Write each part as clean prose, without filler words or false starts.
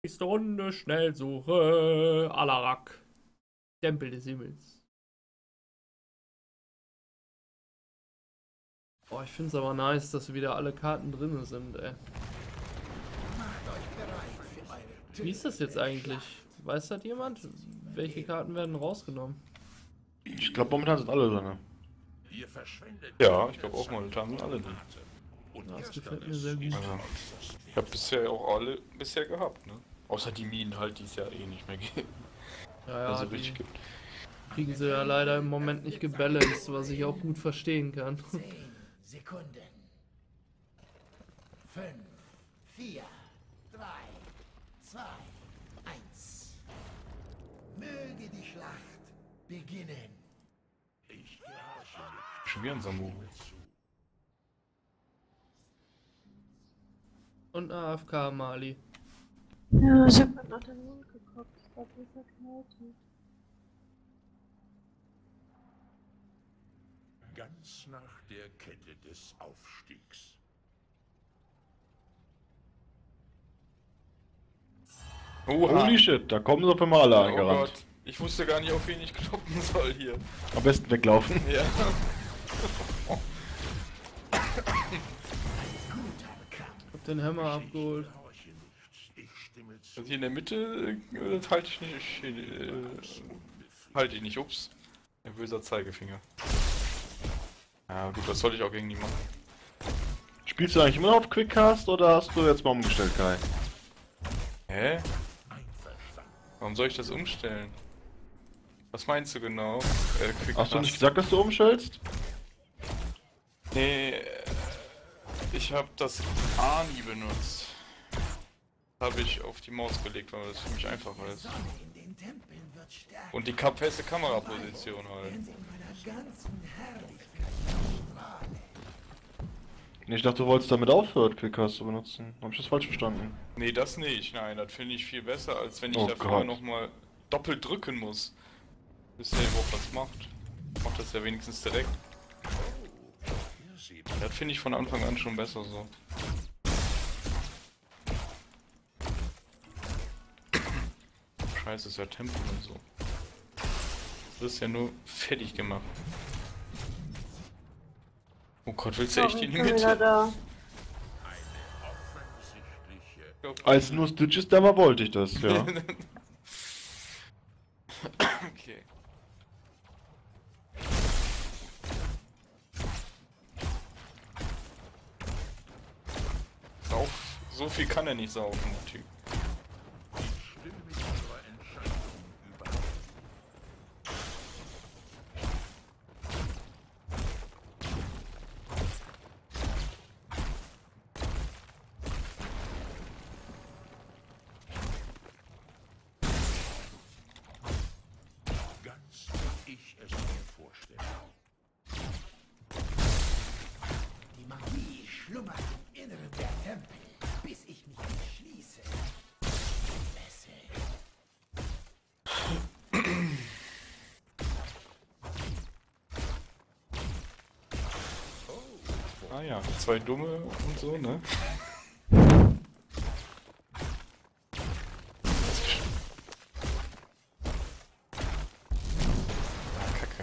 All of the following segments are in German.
Nächste Runde, Schnellsuche, Alarak. Tempel des Himmels. Oh, ich finde es aber nice, dass wieder alle Karten drin sind, ey. Wie ist das jetzt eigentlich? Weiß das jemand? Welche Karten werden rausgenommen? Ich glaube, momentan sind alle drin. Ja, ich glaube auch momentan sind alle drin. Ja, das gefällt mir sehr gut. Also, ich habe bisher auch alle gehabt, ne? Außer die Minen halt, die es ja eh nicht mehr gibt. Ja, ja, Also die richtig gibt. kriegen sie ja leider im Moment nicht gebalanced, was ich auch gut verstehen kann. 10 Sekunden. 5, 4, 3, 2, 1. Möge die Schlacht beginnen. Schon wieder ein Samu. Und AFK Mali. Ja, ich hab grad nach dem Mond geguckt. Ich glaube, die ist erkältet. Ganz nach der Kette des Aufstiegs. Oha. Holy shit, da kommen sie auf einmal alle Oh angerannt. Gott, ich wusste gar nicht, auf wen ich kloppen soll hier. Am besten weglaufen. Ja. Hab den Hammer abgeholt. Also hier in der Mitte halte ich nicht. Halte ich nicht, ups. Ein böser Zeigefinger. Ja gut, was soll ich auch gegen die machen? Spielst du eigentlich immer noch auf Quickcast oder hast du jetzt mal umgestellt, Kai? Hä? Warum soll ich das umstellen? Was meinst du genau? Hast du nicht gesagt, dass du umstellst? Nee, ich habe das A nie benutzt. Habe ich auf die Maus gelegt, weil das für mich einfacher ist. Sonne in den Tempeln wird stärker. Und die feste Kameraposition halt. Wenn sie in meiner ganzen Herrlichkeit strahlen. Ich dachte, du wolltest damit aufhören, Quickcast zu benutzen. Hab ich das falsch verstanden? Nee, das nicht. Nein, das finde ich viel besser, als wenn ich Oh dafür Gott. nochmal doppelt drücken muss. Bis der überhaupt was macht. Macht das ja wenigstens direkt. Das finde ich von Anfang an schon besser so. Scheiße, ist ja Tempo und so. Das ist ja nur fertig gemacht. Oh Gott, willst du echt in die Ich bin wieder Mitte? da. Als nur Stitches da war, wollte ich das, ja. Okay. So viel kann er nicht saufen, der Typ. Stimme mit eurer Entscheidung überein. Ganz wie ich es mir vorstelle. Die Magie schlummert im Inneren der Tempel, bis ich mich entschließe. Messe. Ah ja, zwei Dumme und so, ne? Kacke.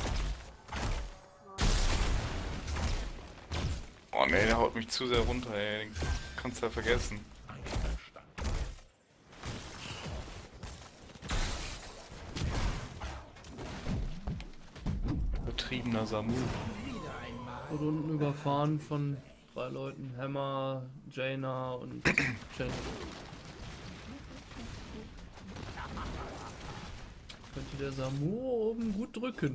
Oh ne, der haut mich zu sehr runter, ey. Den kannst du ja vergessen. Betriebener Samu. Wurde unten überfahren von 3 Leuten. Hammer, Jaina und Chen. Könnte der Samu oben gut drücken.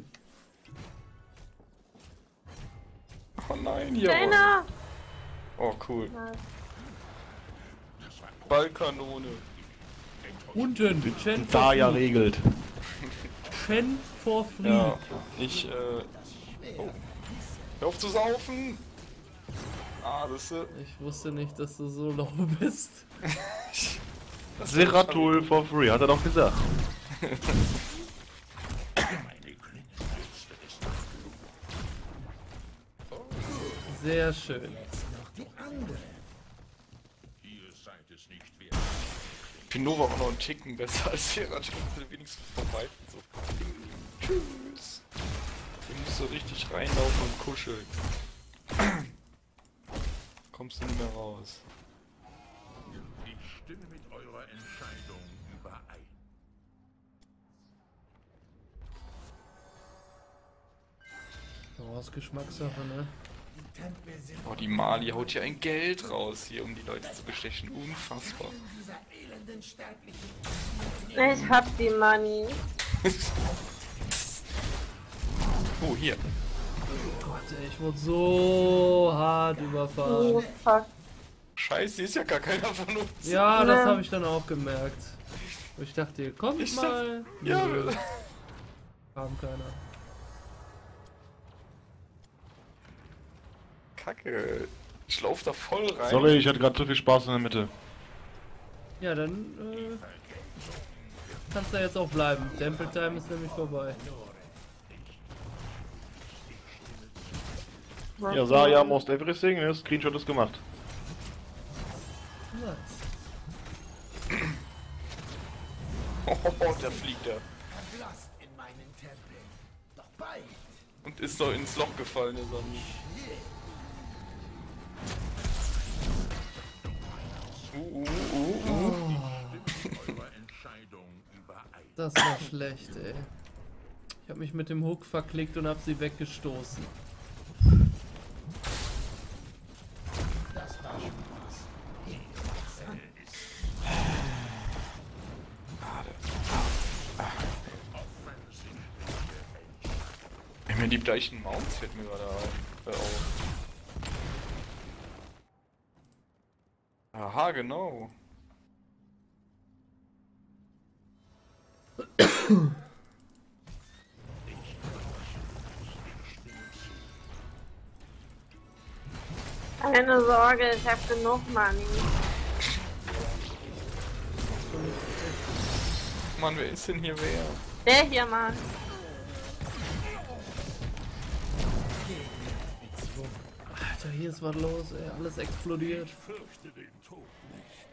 Oh nein, ja. Jaina! Oh cool. Nice. Ballkanone. Unten, Chen for Da ja free. regelt. Chen for free. Ja, ich, oh. Hör auf zu saufen! Ah, das ist. Ich wusste nicht, dass du so low bist. Seratul for free, hat er doch gesagt. Sehr schön. Jetzt noch die andere. Ihr seid es nicht wert. Pinova auch noch einen Ticken besser als Seratul, wenigstens von Weitem so. Tschüss. Hier musst du richtig reinlaufen und kuscheln. Kommst du nicht mehr raus. Ich stimme mit eurer Entscheidung überein. Oh, ist Geschmackssache, ne? Die Tempel sind Oh, die Mali haut hier ein Geld raus hier, um die Leute zu bestechen. Unfassbar. dieser elenden Sterblichen. Ich hab die Money. Oh, hier. Gott, ey, ich wurde so hart Oh, überfahren. fuck. Scheiße, ist ja gar keiner von uns. Ja, das Ne. habe ich dann auch gemerkt. Ich dachte, ihr kommt Ich mal. Ja, Nö, kam keiner. Kacke. Ich lauf da voll rein. Sorry, ich hatte gerade zu viel Spaß in der Mitte. Ja, dann kannst du jetzt auch bleiben. Temple Time ist nämlich vorbei. Ja, Saya most everything, ne? Screenshot ist gemacht. Nice. Oh, da fliegt er. Verblasst in meinen Tempeln. Doch bald. Und ist doch ins Loch gefallen, der Sami. Eurer Entscheidung überein. Das war schlecht, ey. Ich habe mich mit dem Hook verklickt und habe sie weggestoßen. Das war schon was. Ich meine, die gleichen Mounts fällt mir gerade auf. Aha, genau. Keine Sorge, ich hab genug Money. Mann, wer ist denn hier wer? Der hier, Mann. Alter, hier ist was los, ey. Alles explodiert. Fürchte den Tod nicht.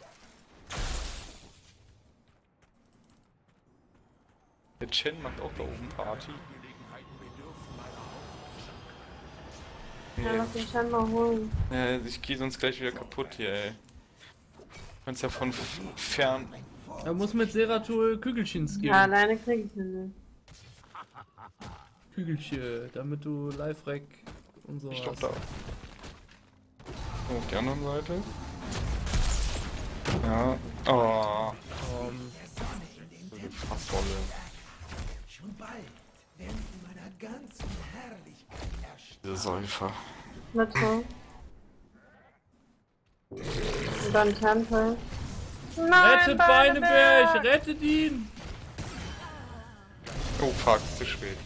Der Chen macht auch da oben Party. Ja, lass den Schein mal holen. Ja, ich gehe sonst gleich wieder kaputt hier, ey. Kannst ja von fern. Er muss mit Seratul Kügelchen Ja, skillen. alleine krieg ich ihn nicht. Kügelchen, damit du Live-Rack und so Ich doch hast. da. Oh, auf die andere Seite. Ja. Oh. So eine Fassrolle. Schon bald werden in meiner ganzen Herrlichkeit erstehen. Diese Säufer. Bitte. Und dann Tempel. Nein, Rettet Beineberg! Rettet ihn! Oh fuck, zu spät.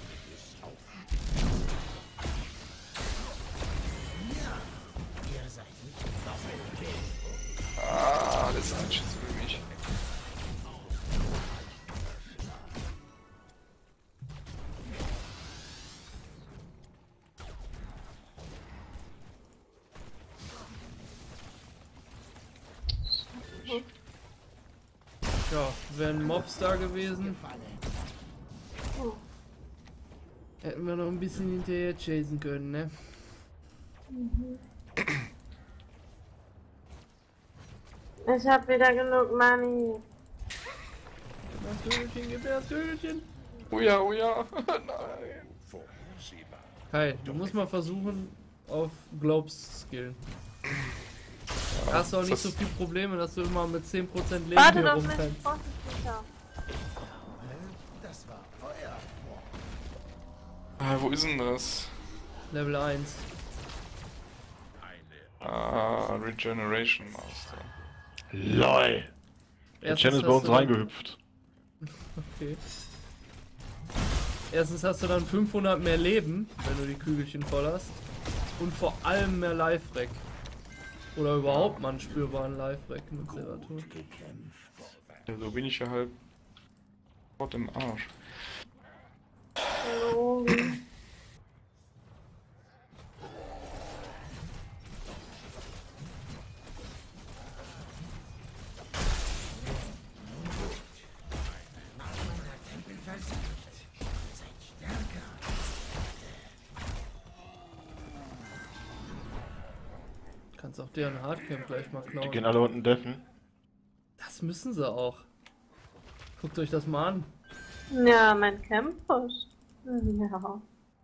Ah, das ist ein Schiss für mich. Ja, wären Mobs da gewesen, hätten wir noch ein bisschen hinterher chasen können, ne? Ich hab wieder genug Money. Gib mir das Kügelchen, gib mir das Kügelchen! Oh ja, oh ja. Nein. Vorhersehbar. Kai, du musst mal versuchen, auf Globes zu skillen. Hast du auch nicht so viele Probleme, dass du immer mit 10% Leben Warte hier doch rumkannst. nicht, Vorsichtiger. Das war euer Vor. Ah, wo ist denn das? Level 1. Ah, Regeneration Master. LOL! Der Erstens Chen ist bei hast uns du- reingehüpft. Okay. Erstens hast du dann 500 mehr Leben, wenn du die Kügelchen voll hast. Und vor allem mehr Live-Rack. Oder überhaupt mal einen spürbaren Live-Rack mit Seratul. Ja, so bin ich ja halt Gott im Arsch. Hallo. Kannst auch deren Hardcamp gleich mal Die klauen. gehen alle unten deffen. Das müssen sie auch. Guckt euch das mal an. Ja, mein Camp pusht. Ja.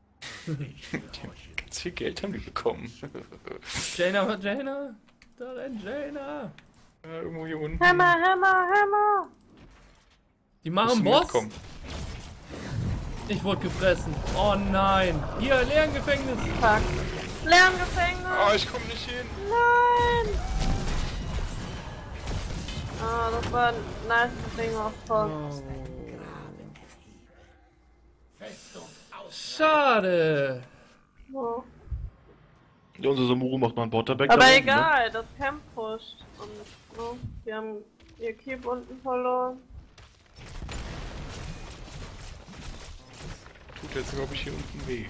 Ganz viel Geld haben die bekommen. Jaina, Jaina! Da rennt Jaina! Ja, irgendwo hier unten. Hammer, Hammer, Hammer! Die Müssen machen Boss! mitkommen. Ich wurde gefressen. Oh nein! Hier, Lehrengefängnis! Fuck. Lerngefängnis! Oh, ich komme nicht hin. Nein! Ah, das war ein nice Ding auf Post. Oh. Schade! So. Ja, unser Samuru macht mal einen Botterback. Aber da unten, egal, das Camp pusht. Und, ne, wir haben ihr Keep unten verloren. Tut jetzt, glaube ich, hier unten weh.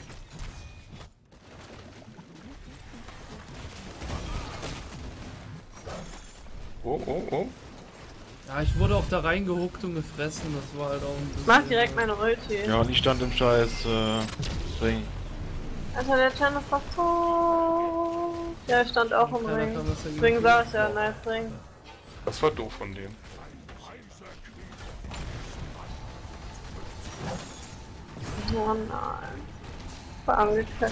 Oh, oh, oh. Ja, ich wurde auch da reingehuckt und gefressen. Das war halt auch ein bisschen... Mach direkt meine Ulti. Ne? Ja, und ich stand im scheiß Ring. Alter, der Chan ist fast tot. Ja, ich stand auch im Ja, da Ring. kann das ja Deswegen gut sag ich ja, nice Ring. Das war doof von denen. Oh nein. War angekettet.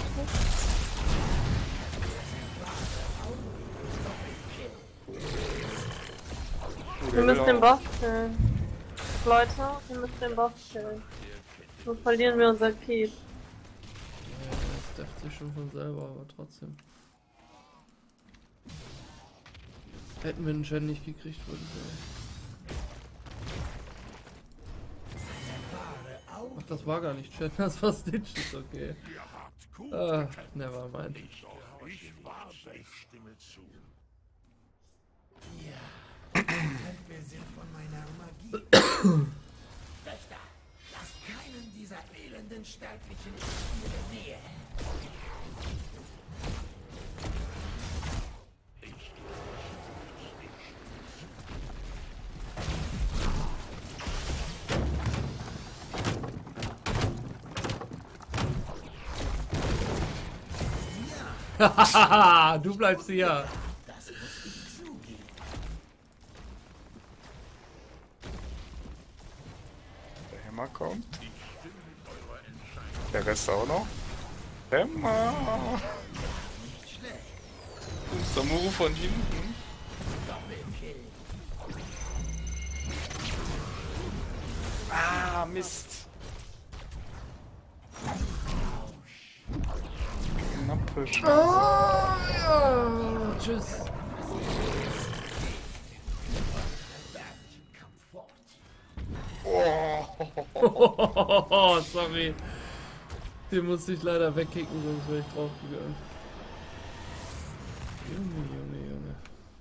Wir müssen den Boss killen. Leute, wir müssen den Boss killen. So verlieren wir unser Keep. Ja, das dämpft sich schon von selber, aber trotzdem. Hätten wir den Gen nicht gekriegt, würde ich sagen. Ach, das war gar nicht Gen, das war Stitches, okay. Ah, nevermind. Ich stimme zu. Wir sind von meiner Magie. Wächter, lasst keinen dieser elenden Sterblichen in ihre Nähe. Hahaha, du bleibst hier. Das muss ich zugeben. Der Hammer kommt. Der Rest auch noch. Hammer! Samuru von hinten. Ah, Mist. Knappe Chance. Oh, ja. Tschüss. Oh, sorry. Den musste ich leider wegkicken, sonst wäre ich draufgegangen. Junge, Junge, Junge.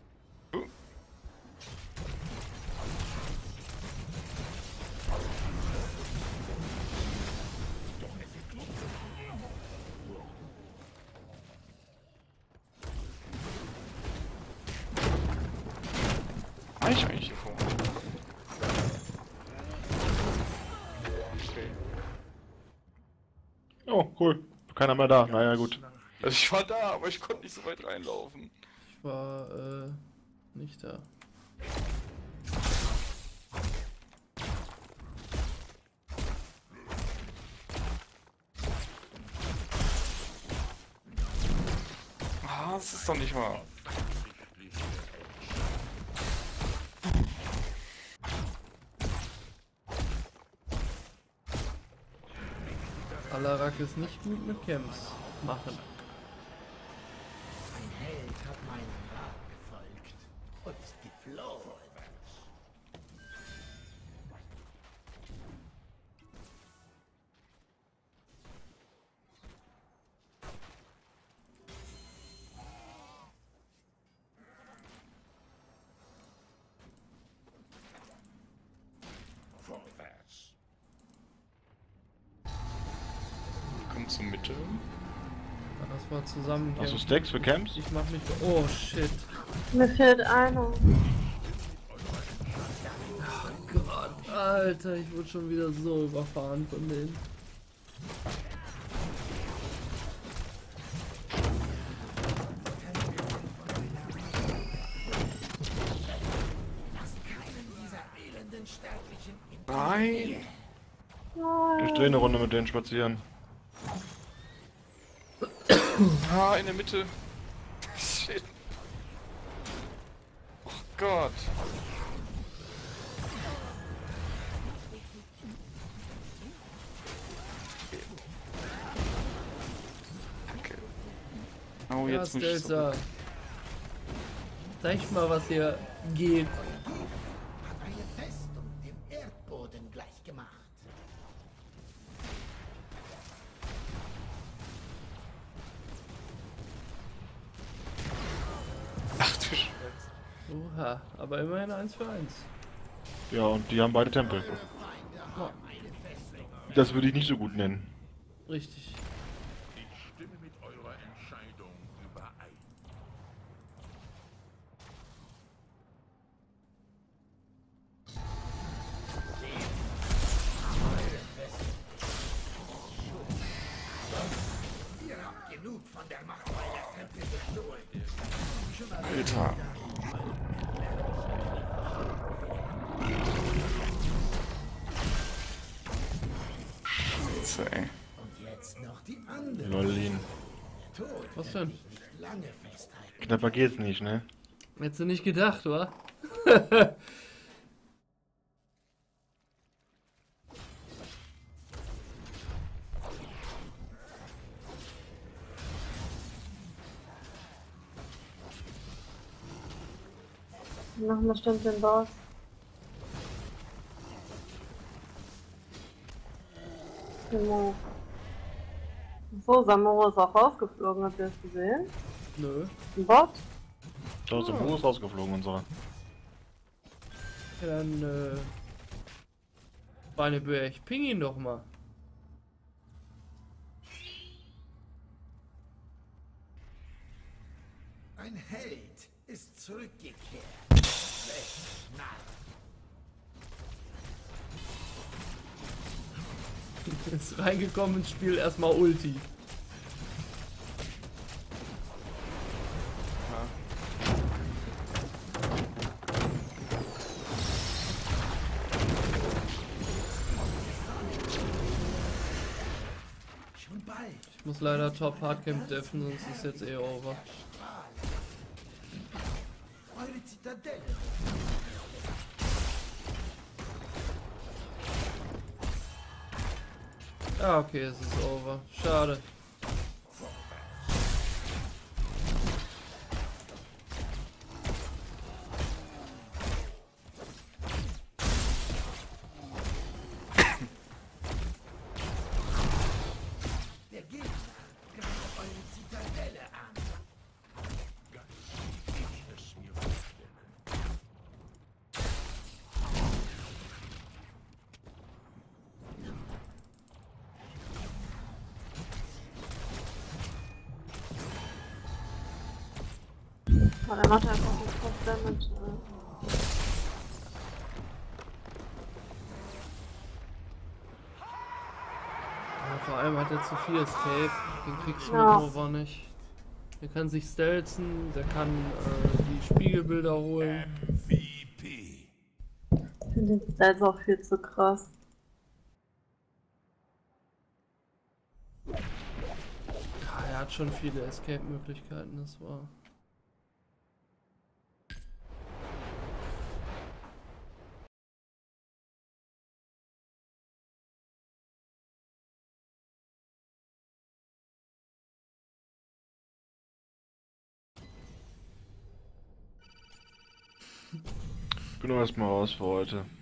Ich eigentlich hier vor. Okay. Oh, cool. Keiner mehr da. Naja, gut. Also ich war da, aber ich konnte nicht so weit reinlaufen. Ich war, nicht da. Ah, das ist doch nicht wahr. Alarak ist nicht gut mit Camps machen. Ein Held hat meinen Rat gefolgt und ist geflohen. Vorwärts. Kommt zur Mitte. Das war zusammen. Hast du Stacks für Camps? Ich mach mich. Oh shit. Mir fehlt einer. Gott, Alter, ich wurde schon wieder so überfahren von denen. elenden sterblichen Nein! Ich drehe eine Runde mit denen spazieren. Ah, in der Mitte. Shit. Oh Gott. Danke. Oh, Ja, jetzt muss ich Stelzer. Zeig mal, was hier geht. hat eine Festung dem Erdboden gleichgemacht. Ach du Scheiße. Oha, aber immerhin 1 für 1. Ja, und die haben beide Tempel. Das würde ich nicht so gut nennen. Richtig. Ich stimme mit eurer Entscheidung überein. Ihr habt genug von der Macht meiner Tempel gestohlen. Alter. Scheiße, ey. Und jetzt noch die andere. Lollin. Tod Was denn? nicht lange festhalten. Knapper geht's nicht, ne? Hättest du nicht gedacht, oder? Wir machen bestimmt den Boss. Genau. So, Samuro ist auch rausgeflogen, habt ihr das gesehen? Nö. Ein Bot? Da ist der Moos rausgeflogen, unserer. Ja, dann, Beineberg, ping ihn doch mal. Ein Held ist zurückgekehrt. Welch Narr. Ist reingekommen ins Spiel, erstmal Ulti. Schon bald. Ich muss leider Top Hardcamp deffen, sonst ist jetzt eh over. Eure Zitadelle. Ah, okay, es ist over. Schade. Der Gegner greift eure Zitadelle an. Ich es mir vorstellen. Oh, der macht einfach nicht Kopf Damage. Ja, vor allem hat er zu viel Escape. Den kriegst du Ja. mit Nova nicht. Der kann sich stelzen, der kann die Spiegelbilder holen. MVP. Ich finde den Styles auch viel zu krass. Ja, er hat schon viele Escape-Möglichkeiten, das war. Ich bin erstmal raus für heute.